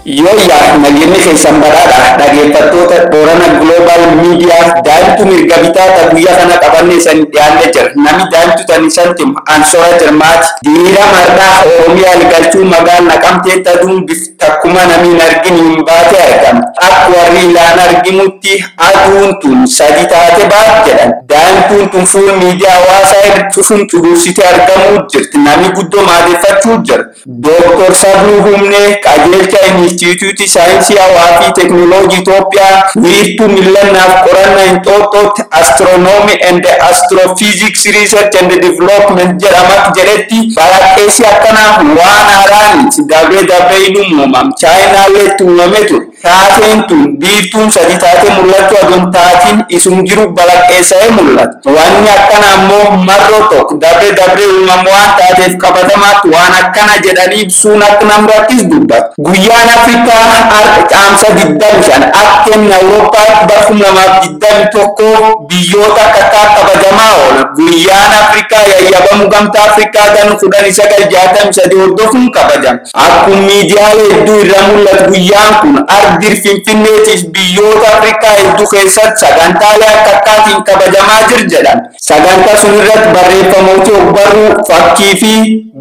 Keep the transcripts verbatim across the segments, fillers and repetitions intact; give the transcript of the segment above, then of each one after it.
Yoo yaa nageenyi keessan badhaadha dhaggeeffattoota Boorana Global Media daa'imtu mirga bitaa guyyaa kana qabannee san dhiyaannee jira. Namni daa'imtu tan isantim Ansora Jirmaati. Diriira mardaa Oromiyaa galchuu magaalaa Naqamtee taduun takkuma namni arginu hin baate argama. Akka warri ilaan argimutti aduun tun sadi taate baat jedhan. Daa'imtuun tun fuul miidiyaa hawaasaa irratti sun xuruursitee argamuu jirti. Namni guddoo maadeeffachuu jira. Dooktor Sabluu Humnee qajeelcha Institute Saayinsii Hawaa fi Teknooloojii Itoophiyaa wiirtuu millannaaf qorannaa Inxooxxootti Astronomy and Astrophysics Research and Development jedhamak jedhetti balaqqeessi akkanaa waan haaraan dabree dabree hin uumamam chaayinaalleetti uumame ture. Taateen tun biiftuun sadi taatee mul'achuu aduun taatiin isum jiru balaqqeessa'ee mul'ata. Wanni akkana ammoo marroo tokko dabree dabree uumamu waan taateef qabatamaatti waan akkana jedhanii ibsuun akka namrattis dubbata. Guyyaan Afrikaa caamsa digdami shan akkeen Awurooppaa bakkum lamaaf digdami tokko biyyoota akka kabajamaa oola. Guyyaan Afrikaa yayyabamu gamtaa Afrikaa gan kudhan sagal jaatami sadi hordofuun kabajama. Akkuma miidiyaalee hedduu irra mul'atu guyyaan kun ardir Finfinneetiif biyyoota Afrikaa hedduu keessatti sagantaalee akka akkaatiin kabajamaa jir jedhan. Sagantaa sun irratti barreeffamooti ogbarruu fakkii fi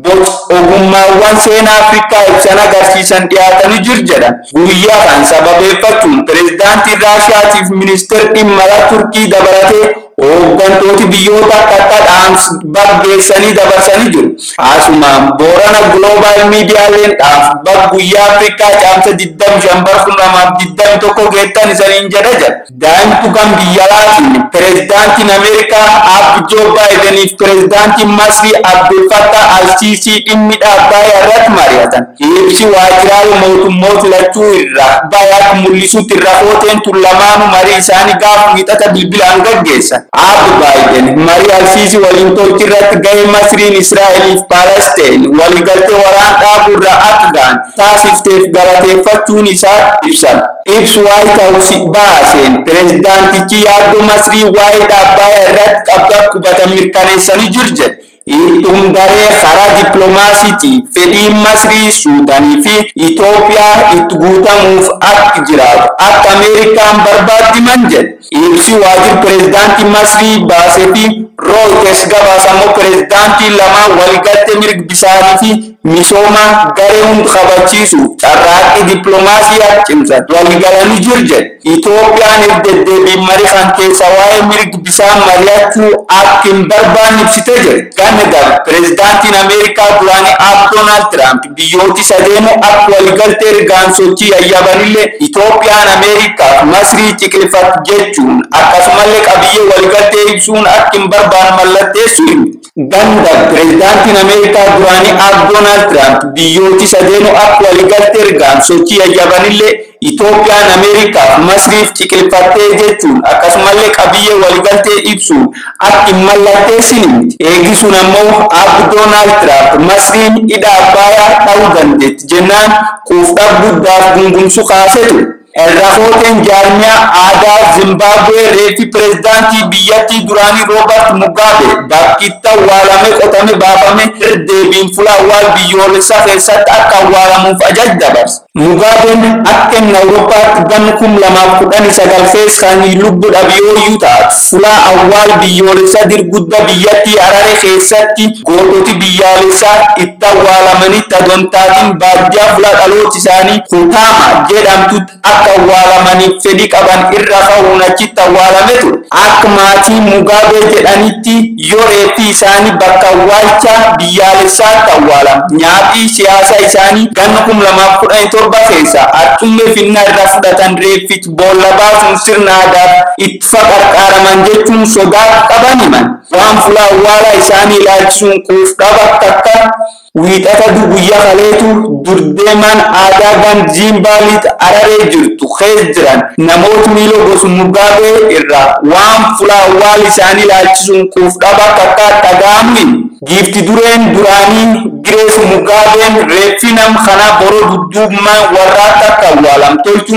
ogummaawwan seenaa Afrikaa ibsan agarsiisan dhiyaatanii jir jedhan. Guyyaa kan sababeeffachuun pireezidaantii Raashiyaatiif ministeerri dhimma alaa Turkii dabalatee hooggantooti biyyoota akka akka dhaams baggeessanii dabarsanii jiru. Asumaan Boorana Global Meediaaleen dhaaf bag guyyaa Afrikaa caamsa digdami shan barkum lamaaf digdami tokko geettan isaniin jedha jedha. Daa'imtu kan biyya alaatiin pireezidaantiin Ameerikaa Ab Joo Baayideniif pireezidaantiin Masrii Abdul Fattah Al-Siisii dhimmi dhaabbaa irratti mari'atan. Ibsi waajjiraalee mootummoota lachuu irraa baay'ee mul'isutti irra footeen tun lamaanuu marii isaanii gaafa wiixata bilbilaan gaggeessan. Ab Baayiden marii Al-Siisii waliin tolchi irratti gahee Masriin Israa'eliif Palestiin waliigaltee waraan dhaabuu irraa akka ga'an taasifteef galateeffachuun isaa ibsan. Ibsu White House baaseen pireezidaantichi yaaddoo Masrii waa'ee dhaabbaa irratti qabda qubatan mirkaneessanii jir jedhe. Ittum daree karaa dippiloomaasiitii fedhiin Masrii Suudaanii fi Itoophiyaa itti guutamuuf akka jiraatu akka Ameerikaan barbaaddiman jedhe. Ibsi waajjira pireezidaantii Masrii baasee fi Reuters gabaasamoo pireezidaantii lamaan waliigaltee mirga bisaanii fi misooma garee hunda kabachiisu carraaqqii dippiloomaasii cimsan waliigalanii jir jedhe. Itoophiyaan deddeebiin marii kan keessa waa'ee mirga bisaan mari'achuu akka hin barbaanne ibsitee jirti. Ganna darbe pireezidaantiin Ameerikaa duraanii Ab Doonaald Tiraamp biyyooti sadeenuu akka waliigaltee ergaan sochii yayyabanillee Itoophiyaan Ameerikaaf Masrii ciqilfatu jechuun akkasumallee qabiyyee waliigaltee ibsuun akka hin barbaanne mallatteessuu himte. Ganna darbe pireezidaantiin Ameerikaa duraanii Ab Doonaald Tiraamp biyyooti sadeenuu akka waliigaltee ergaan sochii yayyabanillee Itoophiyaan Ameerikaaf Masriif ciqilfattee jechuun akkasumallee qabiyyee waliigaltee ibsuun akka hin mallatteessine. Eegisuun ammoo Ab Doonaald Tiraamp Masriin hidha Abbayyaa dha'uu dandeetti jennaan quufdhaaf guddaaf gungumsu kaasee ture. Errafooteen jaarmiyaa aadaa Zimbaabuwee reefi pireezidaantii biyyattii duraanii Roobert Mugabe bakkitti awwaalamee qotame baafame deebiin fuula awwaal biyyoolessaa keessatti akka awwaalamuuf ajaja dabarse. Mugabeen akka inni Awurooppaatti ganna kum lamaaf kudhanii sagal keessa kan lubbu dhabiyooyyuu taatu fuula awwaal biyyoolessaa dirgudda biyyattii Harare keessatti goototi biyyaalessaa itti awwaalamanitti adontaatiin baadiyyaa fuula dhaloota isaanii Kutaama jedhamtutti akka awwaalamaniif fedhii qaban irra ka'uun achitti awwaalame ture. Akka maatii Mugabee jedhanitti yoo reeffi isaanii bakka awwaalchaa biyyaalessaatti awwaalama. Nyaaphi siyaasa isaanii ganna kum lamaaf kudhanii torba keessa artummee finna irra fudhatan reeffichi boolla baasuun sirna aadaaf itti faqarqaaraman jechuun sodaa qaban himan. Waan fuula awwaalaa isaanii ilaalchisuun quufdhaba akka wiixata guyyaa kaleetu durdeeman aadaa gan Zimbaabuweetti Hararee jirtu keessa jiran namoota miiloo gosa Mugabee irraa waan fuula awwaala isaanii ilaalchisuun quufdhaba akka dhaga'amu hima. Giifti dureen duraanii Girees Mugabeen reeffi nam kana boroo dudduubmaan warraatti akka awwaalam tolchuun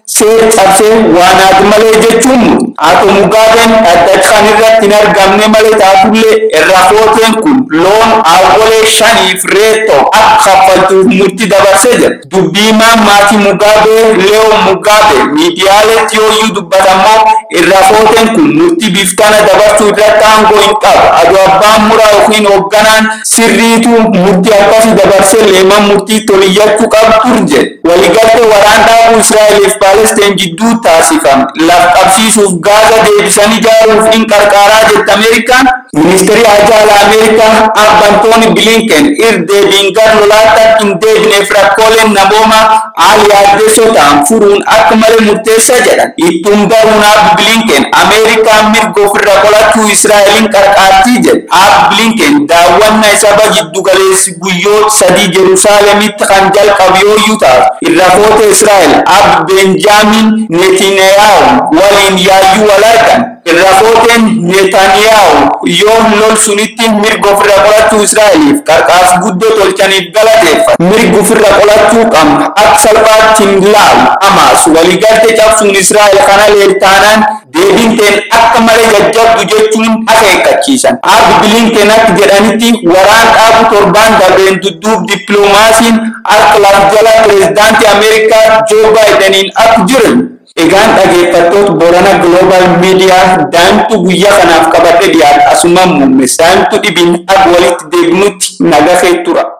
seera cabsee waan haati malee jechuun Ato Mugaben addakaan irratti hin argamne malee taatullee irra footeen kun loon awwalee shaniif reetoo akka kaffaltuuf murtii dabarsee jira. Dubbiimaan maatii Mugabe Leo Mugabe miidiyaaleetti yooyyuu dubbatamoo irra footeen kun murtii biftana dabarsuu irratti aangoo hin qabu. Adoo abbaan muraa yookiin hoogganaan sirriitu murtii akkasii dabarsee leeman murtii toliyyachuu qabu turje. Waliigaltee waraan dhaabuu Israa'eliif Paalestiin jidduu taasifame laf qabsiisuuf Gaza deebisanii ijaaruuf in qarqaaraa jette Ameerikaan. Ministeerri Haajaa Ameerikaa Anthony Blinken irdeebiin gar lolaatti hin deebineef rakkooleen namooma haali addeessoo ta'an furuun akka malee murteessaa jedhan. Ittuun garuu Abbi Blinken Ameerikaan mirga ofirra qolachuu Israa'eliin qarqaartii jedhe. Abbi Blinken daawwannaa isaa jiddu galeessi guyyoota sadii Jerusaaleemitti kan jalqabu yooyyuu taatu irra foota Israa'el Abbi Benjaamin Netanyahu waliin yaayyuu wal argan. Irra footeen Netanyahu yoo lol sunitti mirga ofirra qolachuu Israa'eliif qarqaarsa guddoo tolchaniif galateeffate. Mirga ofirra qolachuu qabna akka salphaatti hin laalu. Hamas waliigaltee cabsuun Israa'el kana leeltaanaan deebinteen akka malee jajjabdu jechuun akeekkachiisan. Abbi Blinken akka jedhanitti waraan dhaabu torbaan darbeen dudduub dippiloomaasiin akka laf jala pireezidaantii Ameerikaa Joo Baayideniin akka jiran. Egaan dhaggeeffattoota Boorana Global Media daantu guyyaa kanaaf qabadhe dhiyaatu asuma muummee daantu dhibiin akka walitti deebinutti nagaa tura.